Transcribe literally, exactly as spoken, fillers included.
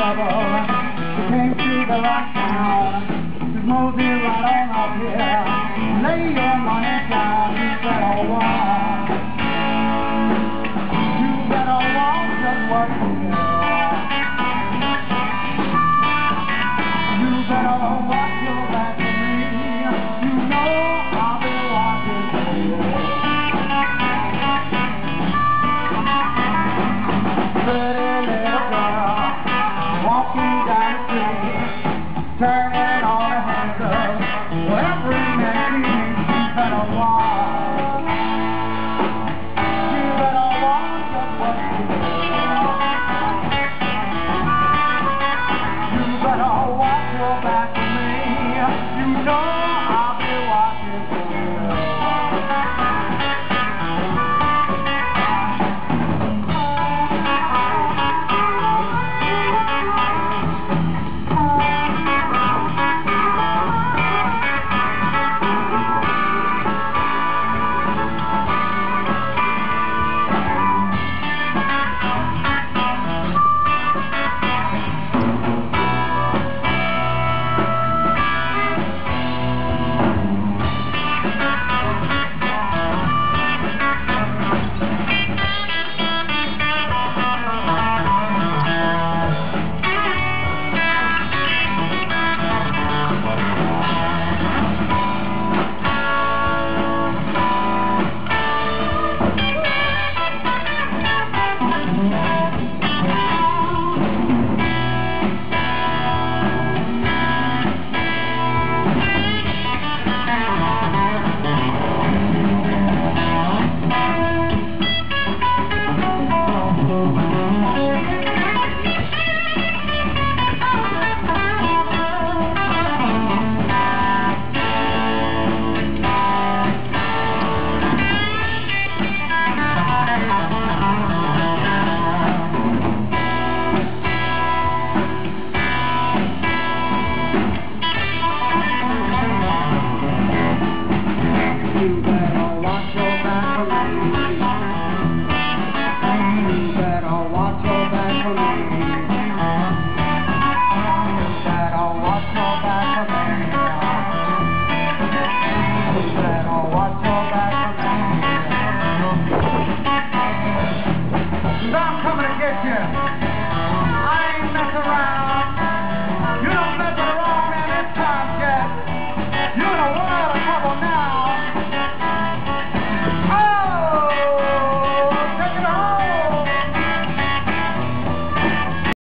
trouble. You came to the right town. Just mosey right on up here. Lay your money down. You better watch. You better watch just what you do. You better watch your back for me. You know I'll be watching for you. Pretty little girl, walking down the street, turning on her hands up. Well, every man she meets, you better watch. You better watch just what you do. You better watch your back for me. You know I'll be watching for you. You better watch your back for me. You better watch your back for me. You better watch your back for me. You better watch